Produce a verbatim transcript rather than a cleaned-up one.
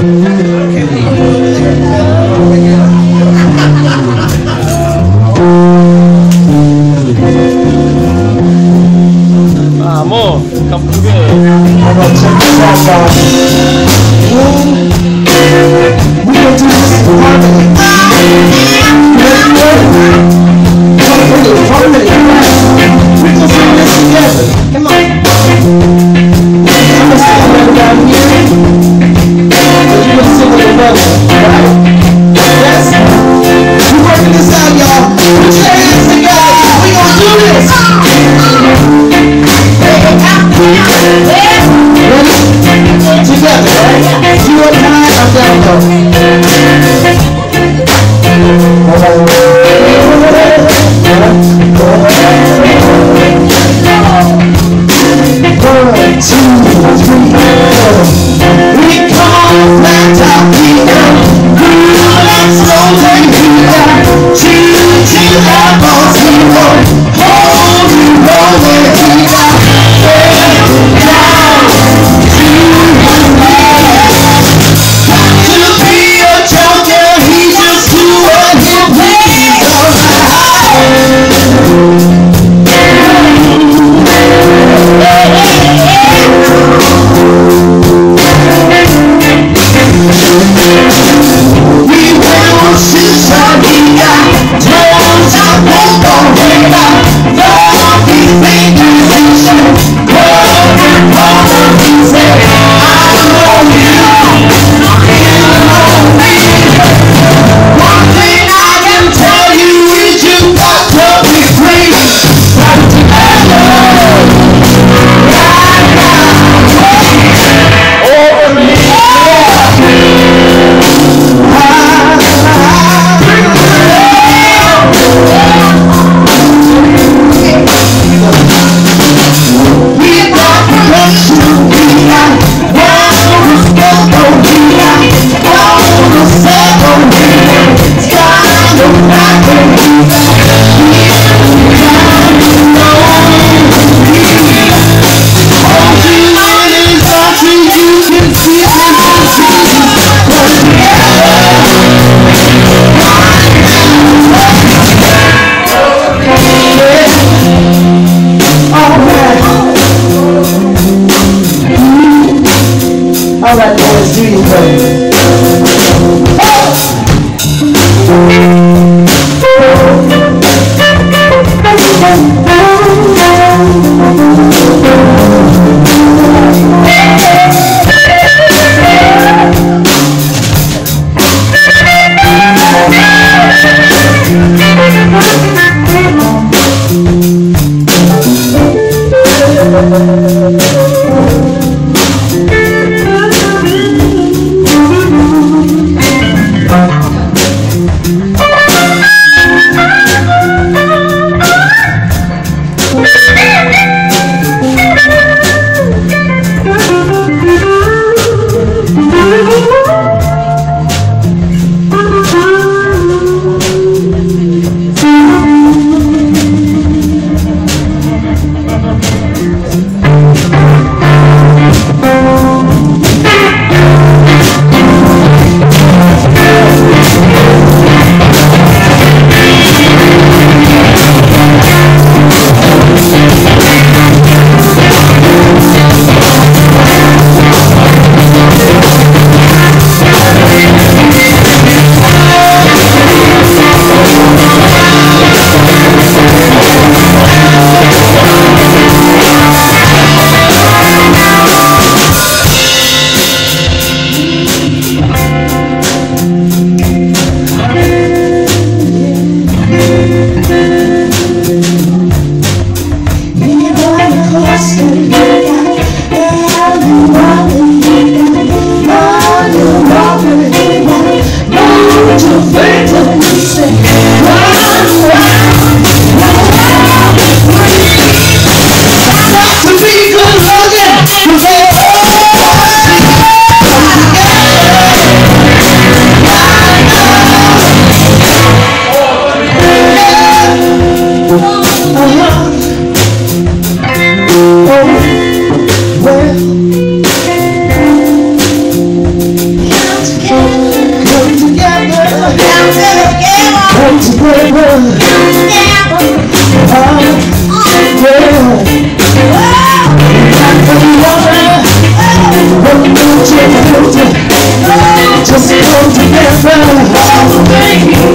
Vamos, come together. I'm gonna check this out, y'all. We gonna do this in harmony. We gonna sing this together. Come on. I'm gonna sing it down here. But you gonna sing with your brother, right? Yes? We working this out, y'all. Put your hands together. We gonna do this. Ready? Together, right? You up high, I'm down low. One, two, three, four. We come back to Peter. Rule slowly here. Choo choo apples here. Hold you rolling here. Down to to be a joker, he just do what he please. We will shoot our nigga, toes up, won't go nigga. Love these fingers, cover, cover, he said, I know you, you know me. One thing I can tell you is you got to be free. Come together, right now, over me. All right, boys, do your thing. All the way.